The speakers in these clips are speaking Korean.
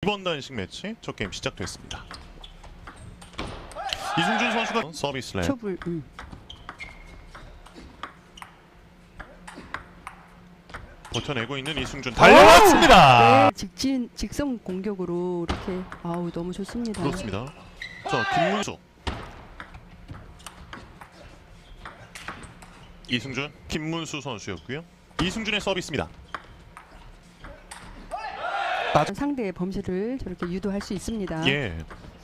이번 단식 매치 첫 게임 시작됐습니다. 이승준 선수가 서비스 랩. 초불. 버텨내고 있는 이승준 달려왔습니다. 네, 직선 공격으로 이렇게 아우 너무 좋습니다. 그렇습니다. 자, 김문수, 이승준, 김문수 선수였고요. 이승준의 서비스입니다. 상대의 범실을 저렇게 유도할 수 있습니다. 예.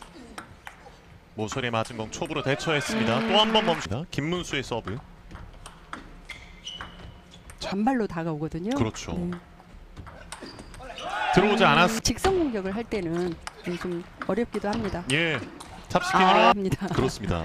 모서리에 맞은 공 촉으로 대처했습니다. 또 한 번 멈춥니다. 김문수의 서브. 잔발로 다가오거든요. 그렇죠. 네. 들어오지 않았습니다. 직선 공격을 할 때는 좀 어렵기도 합니다. 예. 탑스핀으로 합니다. 그렇습니다.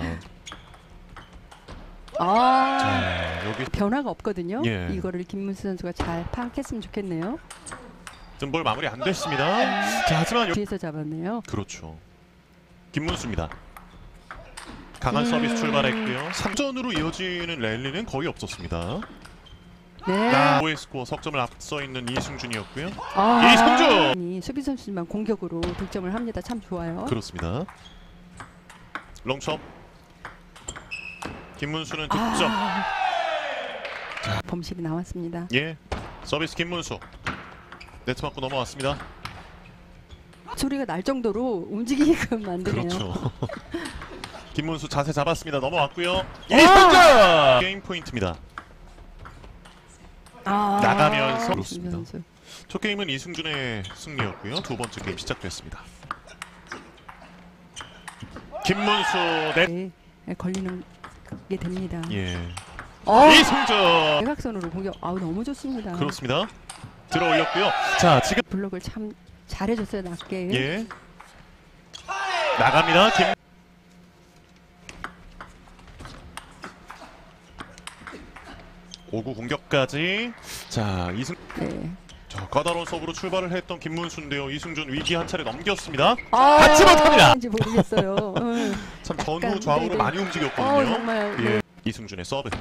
자, 여기 변화가 없거든요. 예. 이거를 김문수 선수가 잘 파악했으면 좋겠네요. 좀 볼 마무리 안 됐습니다. 자, 하지만 뒤에서 잡았네요. 그렇죠. 김문수입니다. 강한 서비스 출발했고요. 3전으로 이어지는 랠리는 거의 없었습니다. 네. 오의 스코어 석점을 앞서 있는 이승준이었고요. 이승준! 수비 선수지만 공격으로 득점을 합니다. 참 좋아요. 그렇습니다. 롱첩. 김문수는 득점. 범실이 나왔습니다. 예. 서비스 김문수. 네트 맞고 넘어왔습니다. 소리가 날 정도로 움직이게끔 만드네요. 그렇죠. 김문수 자세 잡았습니다. 넘어왔고요. 이승준! 게임 포인트입니다. 나가면서 그렇습니다. 첫 게임은 이승준의 승리였고요. 두 번째 게임 시작됐습니다. 김문수 네, 걸리는 게 됩니다. 예. 이승준 대각선으로 공격 너무 좋습니다. 그렇습니다. 들어올렸고요. 자, 지금 블록을 참 잘해줬어요. 낮게. 예. 나갑니다. 김 5구 공격까지. 자, 네. 자, 까다로운 서브로 출발을 했던 김문수인데요. 이승준 위기 한 차례 넘겼습니다. 받지 못합니다. 인지 모르겠어요. 참 전후 좌우로 네네. 많이 움직였거든요. 정말. 예. 네. 이승준의 서브.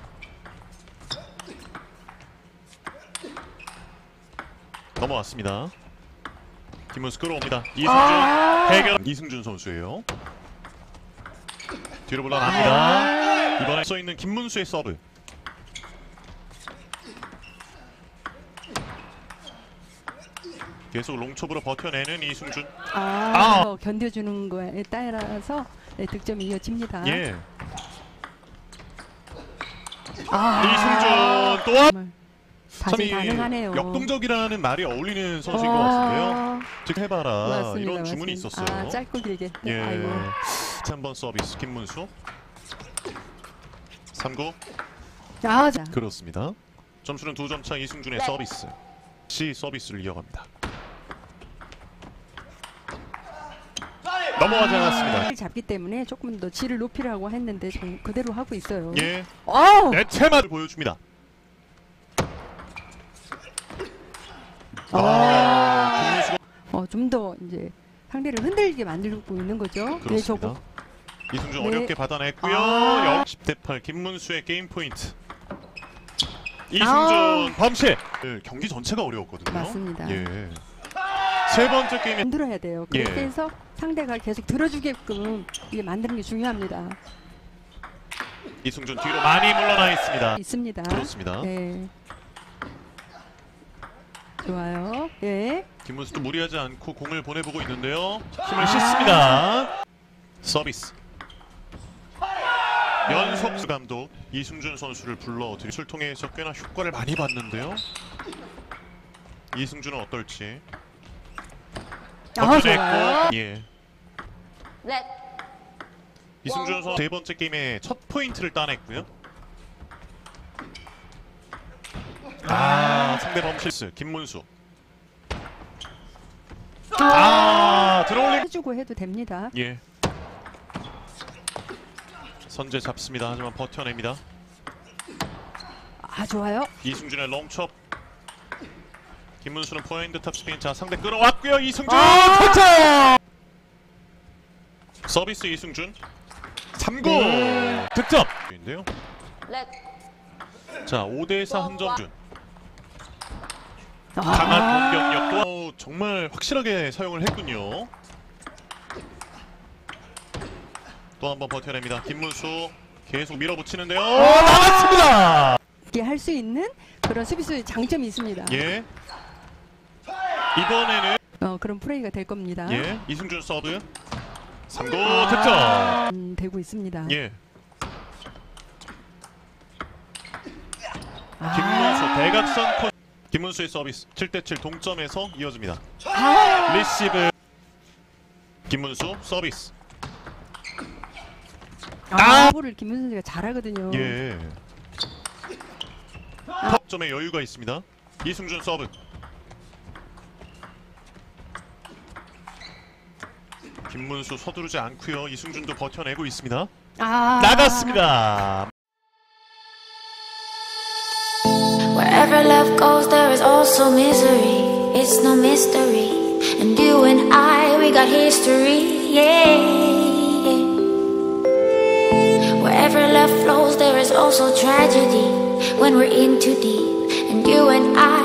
넘어왔습니다. 김문수 끌어옵니다. 이승준 해결. 이승준 선수예요. 뒤로 물러납니다. 이번에 써 있는 김문수의 서브. 계속 롱톱으로 버텨내는 이승준. 견뎌주는 거에 따라서 득점이 이어집니다. 예. 이승준 또한 다재다능하네요. 역동적이라는 말이 어울리는 선수인 것 같은데요. 즉 해봐라 맞습니다, 이런 주문이 맞습니다. 있었어요. 짧고 길게. 예. 아이고. 3번 서비스 김문수. 3구. 자. 그렇습니다. 점수는 2점 차 이승준의 서비스. C 서비스를 이어갑니다. 넘어가지 않았습니다. 잡기 때문에 조금 더 질을 높이라고 했는데 그대로 하고 있어요. 예. 오! 네체마를 보여줍니다. 좀 더 이제 상대를 흔들게 만들고 있는 거죠. 그렇습니다. 이승준 어렵게 받아냈고요. 10대 8 김문수의 게임 포인트. 이승준 범실. 경기 전체가 어려웠거든요. 맞습니다. 예. 세 번째 게임에 만들어야 돼요. 예. 그래서 상대가 계속 들어주게끔 이게 만드는 게 중요합니다. 이승준 뒤로 많이 물러나 있습니다. 있습니다. 그렇습니다. 네. 좋아요. 예. 김문수도 무리하지 않고 공을 보내보고 있는데요. 힘을 싣습니다. 서비스. 연석수 감독 이승준 선수를 불러들이 술통에서 꽤나 효과를 많이 봤는데요. 이승준은 어떨지. 좋아요. 예. 이승준 선수 세 번째 게임의 첫 포인트를 따냈고요. 상대 범실스 김문수. 들어올림. 해주고 해도 됩니다. 예. 선제 잡습니다. 하지만 버텨냅니다. 좋아요. 이승준의 롱첩. 김문수는 포핸드 탑스핀. 자, 상대 끌어왔고요. 이승준 터치! 서비스 이승준 3구 득점! 인데요. 자, 5대4 한점준. 강한 공격력 또 정말 확실하게 사용을 했군요. 또 한 번 버텨냅니다. 김문수 계속 밀어붙이는데요. 나갔습니다. 이게 할 수 있는 그런 수비수의 장점이 있습니다. 예. 이번에는 그런 플레이가 될 겁니다. 예, 이승준 서브 3구 득점. 되고 있습니다. 예. 김문수 대각선 코. 김문수의 서비스 7대7 동점에서 이어집니다. 리시브 김문수 서비스. 볼을 김문수 선수가 잘하거든요. 예. 턱점에 여유가 있습니다. 이승준 서브. 김문수 서두르지 않고요. 이승준도 버텨내고 있습니다. 나갔습니다. Wherever love goes, there is also misery. It's no mystery. And you and I, we got history. Yeah. Wherever love flows, there is also tragedy. When we're in too deep. And you and I,